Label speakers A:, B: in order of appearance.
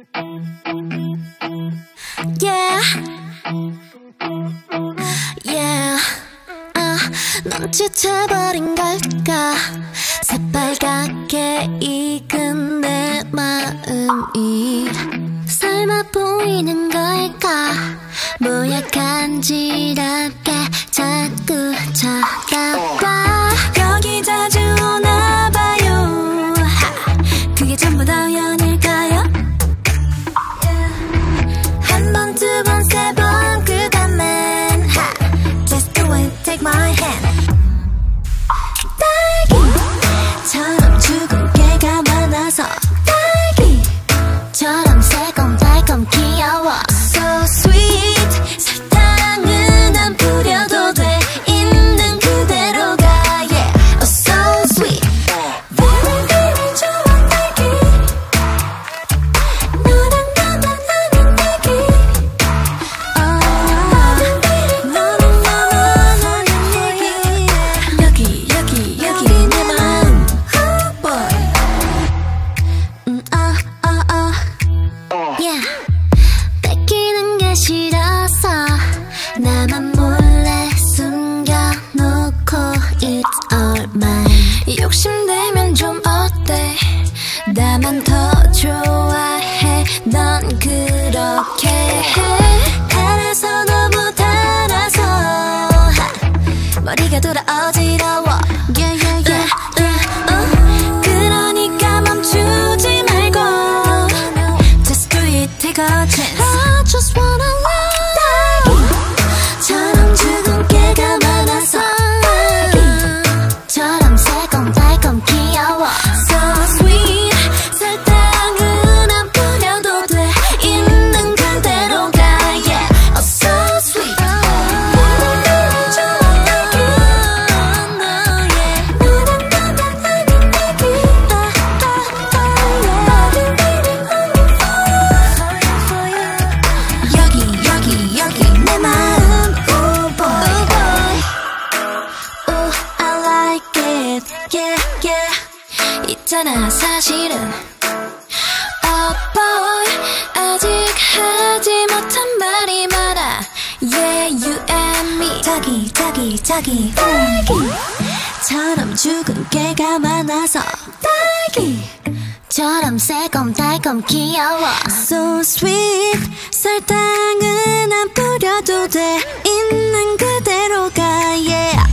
A: Yeah, yeah. 넌 지쳐버린 걸까? 새빨갛게 익은 내 마음이 삶아 보이는 걸까? 뭐야 간지럽게 자꾸 쳐다봐. 여기 자주 오나봐요. 그게 전부 다 연일까요? 한 번, 두 번, 세 번 그 다음엔 Just do it, take my hand. 딸기처럼 죽은 개가 많아서 딸기처럼 새콤달콤 귀여워. So sweet. 설탕은 안 뿌려도 돼. 있는 그대로가 yeah. Oh so sweet. Very very 좋아 딸기. 너랑 나만 하는 얘기. 너는 나만 하는 얘기. 여기 내 마음. Oh boy. Yeah. 뺏기는 게 싫어서 나만 몰래 숨겨놓고 It's all mine. 욕심내면 좀 어때? 나만 더 좋아해. 넌 그렇게 해. 달아서 너무 달아서 머리가 돌아 어지러워. Yeah, yeah, yeah. 그러니까 멈추지 말고 Just do it, take a chance. I just wanna love. 딸기처럼 죽은 개가 많아서 딸기처럼 새콤달콤 귀여워. So sweet. 설탕은 안 뿌려도 돼. 있는 그대로가 yeah. Oh so sweet. 너는 좋아 딸기. 너랑 나만 하는 얘기. 여기 내 마음. Oh boy. Oh I like it. Yeah yeah. 있잖아 사실은 Oh boy. 아직 하지 못한 말이 많아. Yeah you and me. 자기 딸기처럼 죽은 개가 많아서 딸기처럼 새콤달콤 귀여워. So sweet. 설탕은 안 뿌려도 돼. 있는 그대로가 yeah.